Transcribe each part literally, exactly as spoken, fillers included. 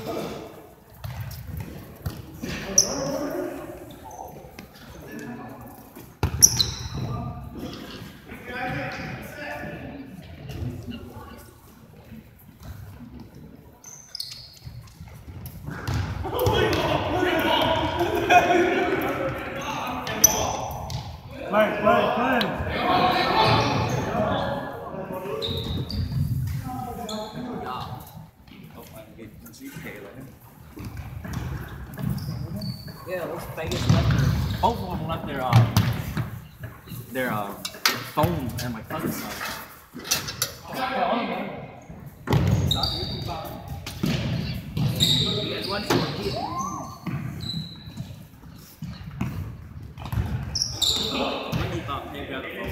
Play, play, play. Yeah, those Vegas left their, both of them left their, uh, their, uh, phone at my cousin's house. You guys want to get when you thought maybe got the phone.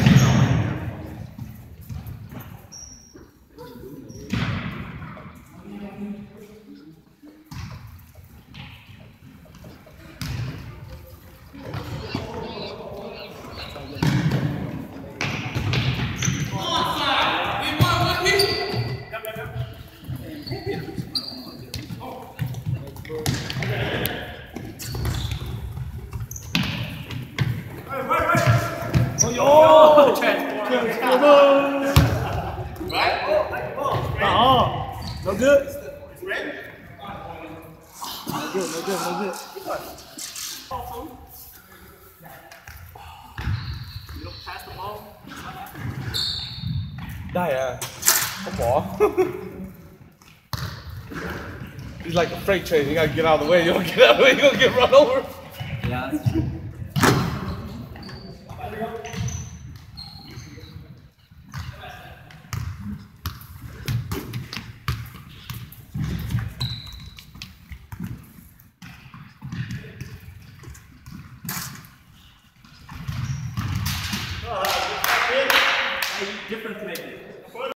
Oh! Right? Oh, no good. Ready? No good, no good, no good. You don't pass the ball? ได้อะเขาหมอ He's like a freight train. You gotta get out of the way. You don't get out of the way, you're gonna get run over. Yeah, that's true. Different maybe.